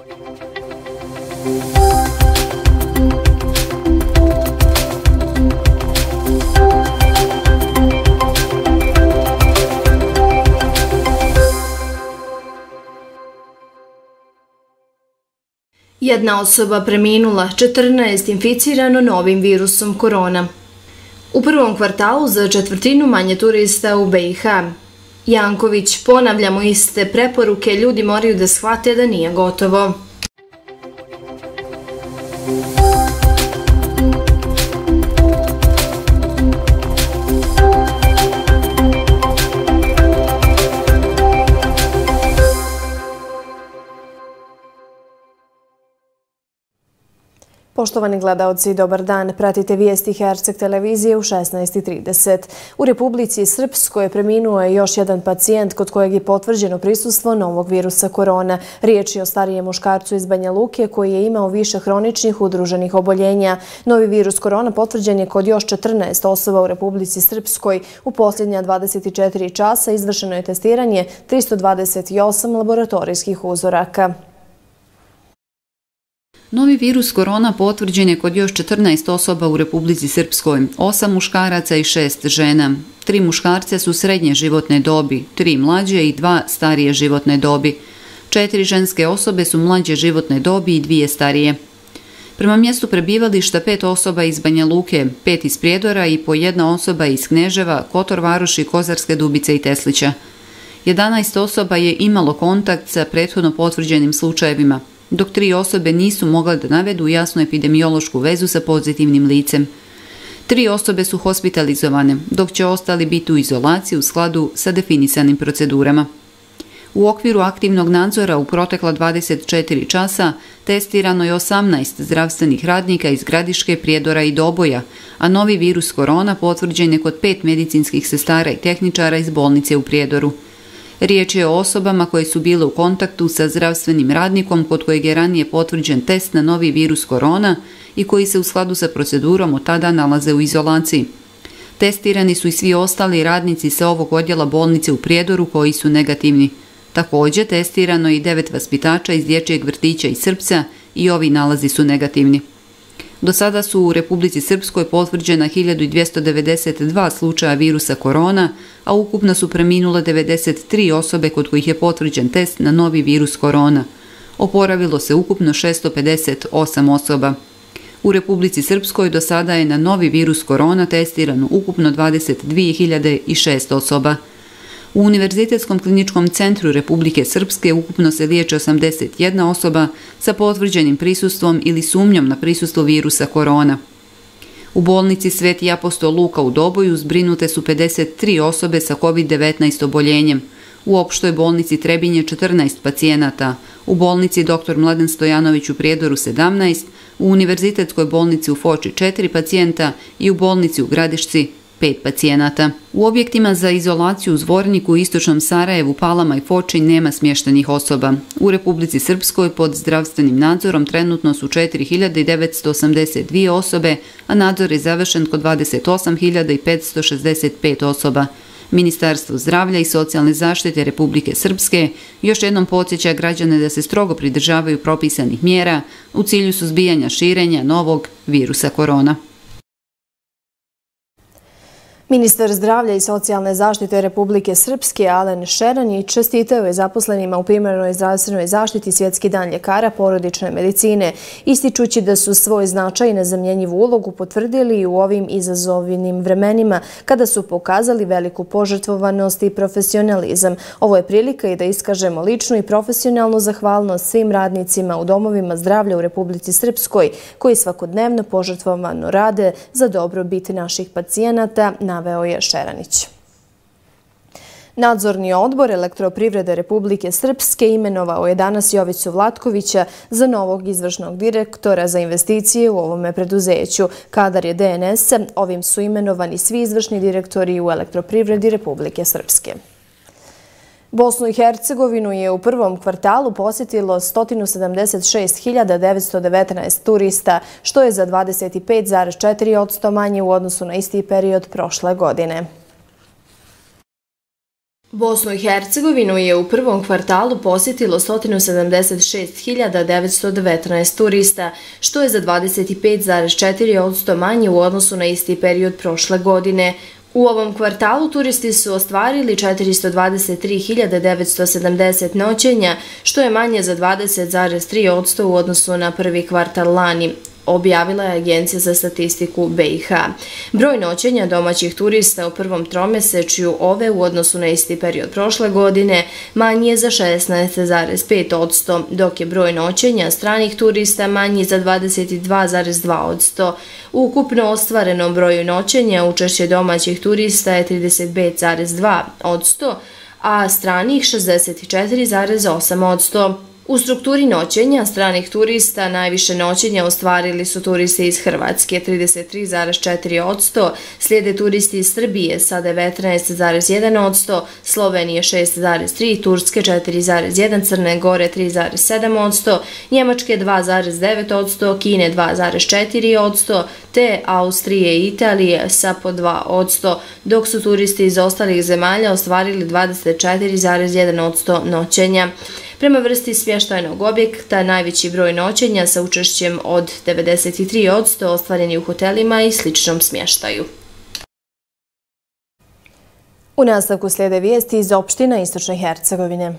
Jedna osoba preminula, 14 inficirano novim virusom korona. U prvom kvartalu za četvrtinu manje turista u BiH. Janković, ponavljamo iste preporuke, ljudi moraju da shvate da nije gotovo. Poštovani gledaoci, dobar dan. Pratite vijesti Herceg televizije u 16:30. U Republici Srpskoj preminuo je još jedan pacijent kod kojeg je potvrđeno prisustvo novog virusa korona. Riječ je o starijem muškarcu iz Banja Luke koji je imao više hroničnih udruženih oboljenja. Novi virus korona potvrđen je kod još 14 osoba u Republici Srpskoj. U posljednja 24 časa izvršeno je testiranje 328 laboratorijskih uzoraka. Novi virus korona potvrđen je kod još 14 osoba u Republici Srpskoj, 8 muškaraca i 6 žena. 3 muškarca su srednje životne dobi, 3 mlađe i 2 starije životne dobi. 4 ženske osobe su mlađe životne dobi i 2 starije. Prema mjestu prebivališta 5 osoba iz Banja Luke, 5 iz Prijedora i po 1 osoba iz Kneževa, Kotor Varoši, Kozarske Dubice i Teslića. 11 osoba je imalo kontakt sa prethodno potvrđenim slučajevima, dok 3 osobe nisu mogle da navedu jasnu epidemiološku vezu sa pozitivnim licem. 3 osobe su hospitalizovane, dok će ostali biti u izolaciji u skladu sa definisanim procedurama. U okviru aktivnog nadzora u protekla 24 časa testirano je 18 zdravstvenih radnika iz Gradiške, Prijedora i Doboja, a novi virus korona potvrđen je kod 5 medicinskih sestara i tehničara iz bolnice u Prijedoru. Riječ je o osobama koje su bile u kontaktu sa zdravstvenim radnikom kod kojeg je ranije potvrđen test na novi virus korona i koji se u skladu sa procedurom od tada nalaze u izolaciji. Testirani su i svi ostali radnici sa ovog odjela bolnice u Prijedoru koji su negativni. Također testirano je i 9 vaspitača iz dječjeg vrtića iz Srpca i ovi nalazi su negativni. Do sada su u Republici Srpskoj potvrđena 1292 slučaja virusa korona, a ukupno su preminule 93 osobe kod kojih je potvrđen test na novi virus korona. Oporavilo se ukupno 658 osoba. U Republici Srpskoj do sada je na novi virus korona testirano ukupno 22.006 osoba. U Univerzitetskom kliničkom centru Republike Srpske ukupno se liječi 81 osoba sa potvrđenim prisustvom ili sumnjom na prisustvo virusa korona. U bolnici Sveti apostol Luka u Doboju zbrinute su 53 osobe sa COVID-19 oboljenjem. U opštoj bolnici Trebinje 14 pacijenata, u bolnici dr. Mladen Stojanović u Prijedoru 17, u Univerzitetskoj bolnici u Foči 4 pacijenta i u bolnici u Gradišci 5 pacijenata. U objektima za izolaciju u Zvorniku, Istočnom Sarajevu, Palama i Foči nema smještenih osoba. U Republici Srpskoj pod zdravstvenim nadzorom trenutno su 4.982 osobe, a nadzor je završen kod 28.565 osoba. Ministarstvo zdravlja i socijalne zaštite Republike Srpske još jednom podsjeća građane da se strogo pridržavaju propisanih mjera u cilju suzbijanja širenja novog virusa korona. Ministar zdravlja i socijalne zaštite Republike Srpske Alen Šeranić čestitao je zaposlenima u primarnoj zdravstvenoj zaštiti Svjetski dan ljekara porodične medicine, ističući da su svoj značaj i nezamjenjivu ulogu potvrdili u ovim izazovnim vremenima kada su pokazali veliku požrtvovanost i profesionalizam. Ovo je prilika i da iskažemo ličnu i profesionalnu zahvalnost svim radnicima u domovima zdravlja u Republici Srpskoj koji svakodnevno požrtvovano rade za dobrobit naših pacijenata, naveo je Šeranić. Nadzorni odbor Elektroprivrede Republike Srpske imenovao je danas Jovicu Vlatkovića za novog izvršnog direktora za investicije u ovome preduzeću. Kadar je DNS, ovim su imenovani svi izvršni direktori u Elektroprivredi Republike Srpske. Bosnu i Hercegovinu je u prvom kvartalu posjetilo 176.919 turista, što je za 25,4% manje u odnosu na isti period prošle godine. Bosnu i Hercegovinu je u prvom kvartalu posjetilo 176.919 turista, što je za 25,4% manje u odnosu na isti period prošle godine. U ovom kvartalu turisti su ostvarili 423.970 noćenja, što je manje za 20,3% u odnosu na prvi kvartal lani, objavila je Agencija za statistiku BiH. Broj noćenja domaćih turista u prvom tromesečju ove u odnosu na isti period prošle godine manji je za 16,5%, dok je broj noćenja stranih turista manji za 22,2%. U ukupno ostvarenom broju noćenja učešće domaćih turista je 35,2%, a stranih 64,8%. U strukturi noćenja stranih turista najviše noćenja ostvarili su turisti iz Hrvatske 33,4%, slijede turisti iz Srbije sa 19,1%, Slovenije 6,3%, Turske 4,1%, Crne Gore 3,7%, Njemačke 2,9%, Kine 2,4%, te Austrije i Italije sa po 2%, dok su turisti iz ostalih zemalja ostvarili 24,1% noćenja. Prema vrsti smještajnog objekta, najveći broj noćenja sa učešćem od 93% ostvareni u hotelima i sličnom smještaju. U nastavku slijede vijesti iz opština Istočne Hercegovine.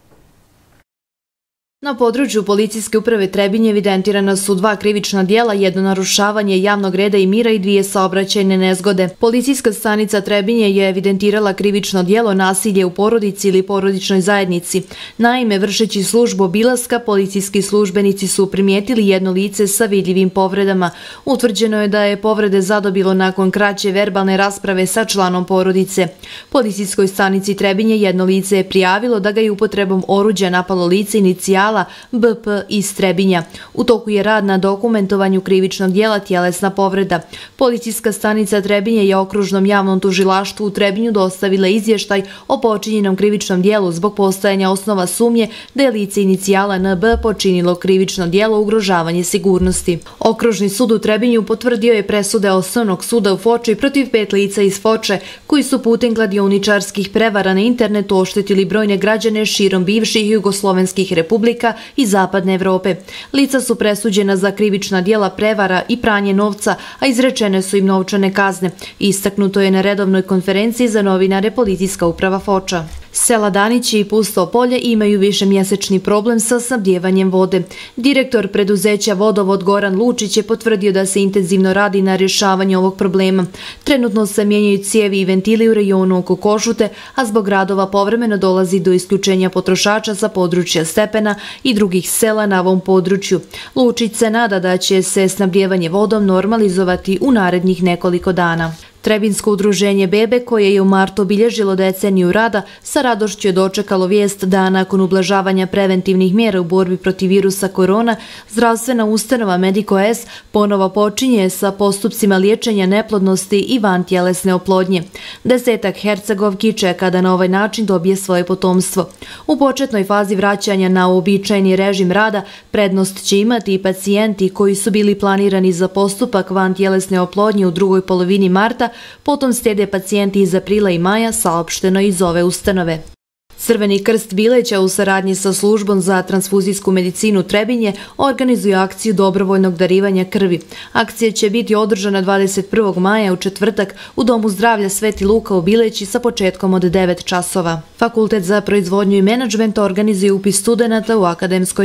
Na području policijske uprave Trebinje evidentirana su 2 krivična dijela, jedno narušavanje javnog reda i mira i 2 saobraćajne nezgode. Policijska stanica Trebinje je evidentirala krivično dijelo nasilje u porodici ili porodičnoj zajednici. Naime, vršeći službu obilaska, policijski službenici su primijetili jedno lice sa vidljivim povredama. Utvrđeno je da je povrede zadobilo nakon kraće verbalne rasprave sa članom porodice. Policijskoj stanici Trebinje jedno lice je prijavilo da ga je upotrebom oruđa napalo lice inicijala BP iz Trebinja. U toku je rad na dokumentovanju krivičnog dijela tjelesna povreda. Policijska stanica Trebinje je okružnom javnom tužilaštvu u Trebinju dostavila izvještaj o počinjenom krivičnom dijelu zbog postojanja osnova sumnje da je lice inicijala NB počinilo krivično dijelo ugrožavanje sigurnosti. Okružni sud u Trebinju potvrdio je presude Osnovnog suda u Foči protiv 5 lica iz Foče koji su putem kladioničarskih prevara na internetu oštetili brojne građane širom bivših jugoslovenskih republika i Zapadne Evrope. Lica su presuđena za krivična dijela prevara i pranje novca, a izrečene su im novčane kazne. Istaknuto je na redovnoj konferenciji za novinare Policijska uprava Foča. Sela Danići i Pusto polje imaju višemjesečni problem sa snabdjevanjem vode. Direktor preduzeća Vodovod Goran Lučić je potvrdio da se intenzivno radi na rješavanju ovog problema. Trenutno se mijenjaju cijevi i ventili u rejonu oko Košute, a zbog radova povremeno dolazi do isključenja potrošača sa područja Stepena i drugih sela na ovom području. Lučić se nada da će se snabdjevanje vodom normalizovati u narednih nekoliko dana. Trebinsko udruženje Bebe, koje je u martu obilježilo deceniju rada, sa radošću je dočekalo vijest da nakon ublažavanja preventivnih mjera u borbi protiv virusa korona, zdravstvena ustanova Medico S ponovo počinje sa postupcima liječenja neplodnosti i vantjelesne oplodnje. 10 Hercegovki čeka da na ovaj način dobije svoje potomstvo. U početnoj fazi vraćanja na uobičajeni režim rada prednost će imati i pacijenti koji su bili planirani za postupak vantjelesne oplodnje u drugoj polovini marta, potom slijede pacijenti iz aprila i maja, saopšteno iz ove ustanove. Crveni krst Bileća u saradnji sa službom za transfuzijsku medicinu Trebinje organizuje akciju dobrovoljnog darivanja krvi. Akcija će biti održana 21. maja u četvrtak u Domu zdravlja Sveti Luka u Bileći sa početkom od 9 časova. Fakultet za proizvodnju i menadžment organizuje upis studenata u akademskoj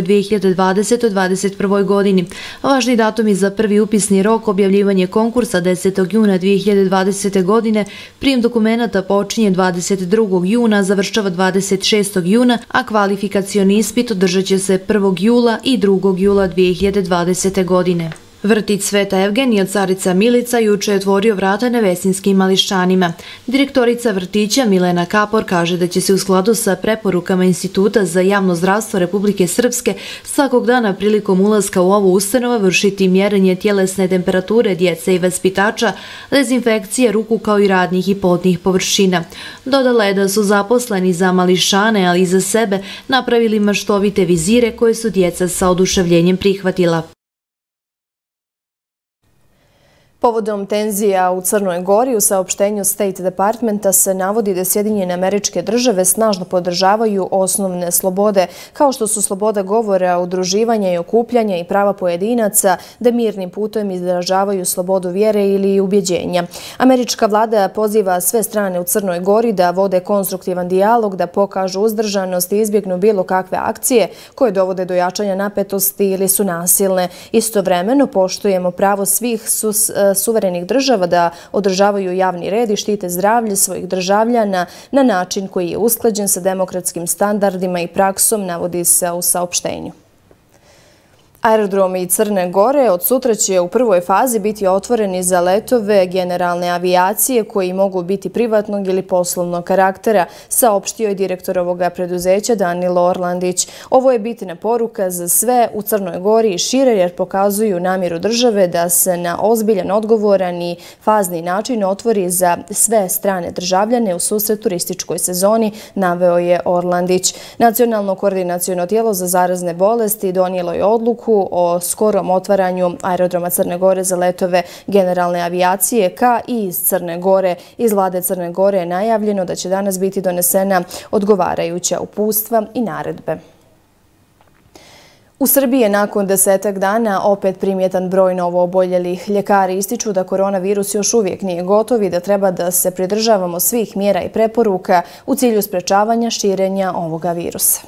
2020-2021. godini. Važni datumi za prvi upisni rok objavljivanje konkursa 10. juna 2020. godine, prijem dokumenata počinje 22. juna, završava 26. juna, a kvalifikacioni ispit održat će se 1. jula i 2. jula 2020. godine. Vrtić Sveta Evgenija Carica Milica juče je otvorio vrata nevesinskim mališanima. Direktorica vrtića Milena Kapor kaže da će se u skladu sa preporukama Instituta za javno zdravstvo Republike Srpske svakog dana prilikom ulaska u ovu ustanovu vršiti mjerenje tjelesne temperature djece i vaspitača, dezinfekcije ruku kao i radnih i podnih površina. Dodala je da su zaposleni za mališane, ali i za sebe napravili maštovite vizire koje su djeca sa oduševljenjem prihvatila. Povodom tenzija u Crnoj Gori u saopštenju State Departmenta se navodi da Sjedinjene Američke Države snažno podržavaju osnovne slobode, kao što su sloboda govora, udruživanja i okupljanja i prava pojedinaca, da mirnim putem izražavaju slobodu vjere ili ubjeđenja. Američka vlada poziva sve strane u Crnoj Gori da vode konstruktivan dijalog, da pokažu uzdržanost i izbjegnu bilo kakve akcije koje dovode do jačanja napetosti ili su nasilne. Istovremeno poštujemo pravo svih suverenih država da održavaju javni red i štite zdravlje svojih državljana na način koji je usklađen sa demokratskim standardima i praksom, navodi se u saopštenju. Aerodromi Crne Gore od sutra će u prvoj fazi biti otvoreni za letove generalne avijacije koji mogu biti privatnog ili poslovnog karaktera, saopštio je direktor ovoga preduzeća Danilo Orlandić. Ovo je bitna poruka za sve u Crnoj Gori i šire jer pokazuju namjeru države da se na ozbiljan, odgovoran i fazni način otvori za sve strane državljane u susret turističkoj sezoni, naveo je Orlandić. Nacionalno koordinaciono tijelo za zarazne bolesti donijelo je odluku o skorom otvaranju aerodroma Crne Gore za letove generalne avijacije ka i iz Crne Gore. Iz vlade Crne Gore je najavljeno da će danas biti donesena odgovarajuća uputstva i naredbe. U Srbiji je nakon 10 dana opet primjetan broj novooboljelih. Ljekari ističu da koronavirus još uvijek nije gotov i da treba da se pridržavamo svih mjera i preporuka u cilju sprečavanja širenja ovoga virusa.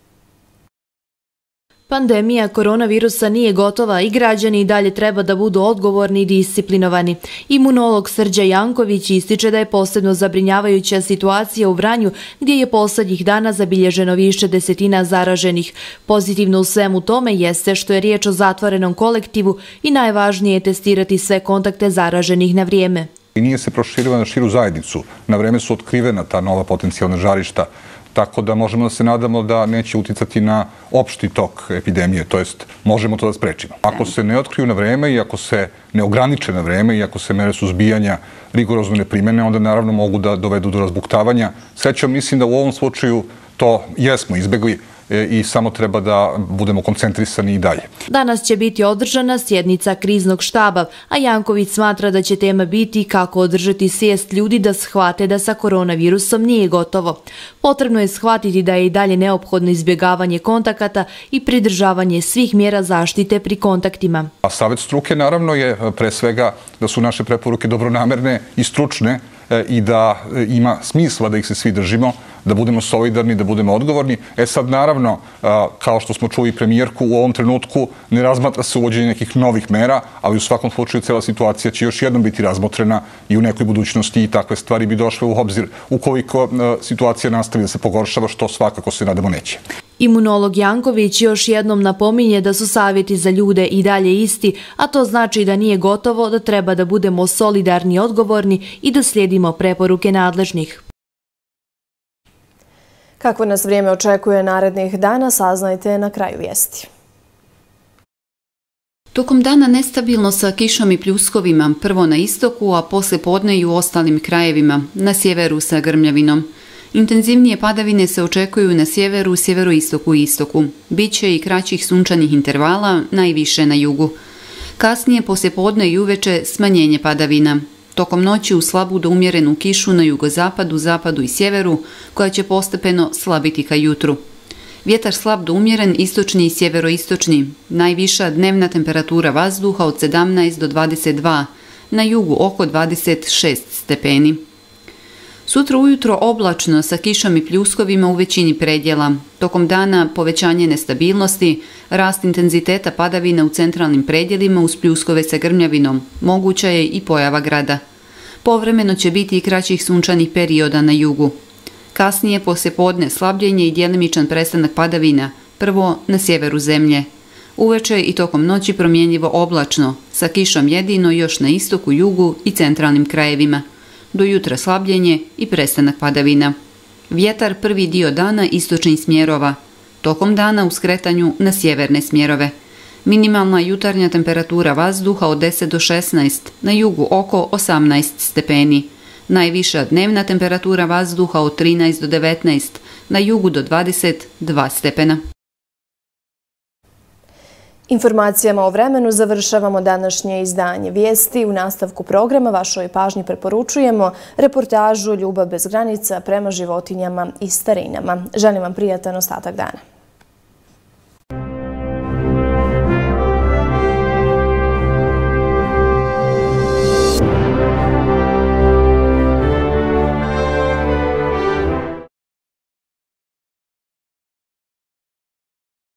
Pandemija koronavirusa nije gotova i građani i dalje treba da budu odgovorni i disciplinovani. Imunolog Srđa Janković ističe da je posebno zabrinjavajuća situacija u Vranju gdje je poslednjih dana zabilježeno više desetina zaraženih. Pozitivno u svemu tome jeste što je riječ o zatvorenom kolektivu i najvažnije je testirati sve kontakte zaraženih na vrijeme. Nije se proširila na širu zajednicu. Na vreme su otkrivena ta nova potencijalna žarišta. Tako da možemo da se nadamo da neće uticati na opšti tok epidemije, to jest možemo to da sprečimo. Ako se ne otkriju na vreme i ako se ne ograniče na vreme i ako se mere suzbijanja rigorozno ne primene, onda naravno mogu da dovedu do razbuktavanja. Srećom, mislim da u ovom slučaju to jesmo izbegli i samo treba da budemo koncentrisani i dalje. Danas će biti održana sjednica kriznog štaba, a Janković smatra da će tema biti kako održati svijest ljudi da shvate da sa koronavirusom nije gotovo. Potrebno je shvatiti da je i dalje neophodno izbjegavanje kontakata i pridržavanje svih mjera zaštite pri kontaktima. A savjet struke naravno je pre svega da su naše preporuke dobronamerne i stručne i da ima smisla da ih se svi držimo, da budemo solidarni, da budemo odgovorni. Sad naravno, kao što smo čuli premijerku, u ovom trenutku ne razmatra se uvođenje nekih novih mera, ali u svakom slučaju cijela situacija će još jednom biti razmotrena i u nekoj budućnosti i takve stvari bi došle u obzir ukoliko situacija nastavi da se pogoršava, što svakako se nadamo neće. Imunolog Janković još jednom napominje da su savjeti za ljude i dalje isti, a to znači da nije gotovo, da treba da budemo solidarni i odgovorni i da slijedimo preporuke nadležnih. Kako nas vrijeme očekuje narednih dana, saznajte na kraju vijesti. Tokom dana nestabilno sa kišom i pljuskovima, prvo na istoku, a posle podne i u ostalim krajevima, na sjeveru sa grmljavinom. Intenzivnije padavine se očekuju na sjeveru, sjeveroistoku i istoku. Biće i kraćih sunčanih intervala, najviše na jugu. Kasnije, poslje podne i uveče, smanjenje padavina. Tokom noći u slabu do umjerenu kišu na jugozapadu, zapadu i sjeveru, koja će postepeno slabiti ka jutru. Vjetar slab do umjeren, istočni i sjeveroistočni. Najviša dnevna temperatura vazduha od 17 do 22, na jugu oko 26 stepeni. Sutra ujutro oblačno sa kišom i pljuskovima u većini predjela. Tokom dana povećanje nestabilnosti, rast intenziteta padavina u centralnim predjelima uz pljuskove sa grmljavinom, moguća je i pojava grada. Povremeno će biti i kraćih sunčanih perioda na jugu. Kasnije poslje podne slabljenje i djelimičan prestanak padavina, prvo na sjeveru zemlje. Uveče i tokom noći promjenjivo oblačno, sa kišom jedino još na istoku, jugu i centralnim krajevima. Do jutra slabljenje i prestanak padavina. Vjetar prvi dio dana istočnih smjerova, tokom dana u skretanju na sjeverne smjerove. Minimalna jutarnja temperatura vazduha od 10 do 16, na jugu oko 18 stepeni. Najviša dnevna temperatura vazduha od 13 do 19, na jugu do 22 stepena. Informacijama o vremenu završavamo današnje izdanje vijesti. U nastavku programa vašoj pažnji preporučujemo reportažu Ljubav bez granica prema životinjama i starinama. Želim vam prijatan ostatak dana.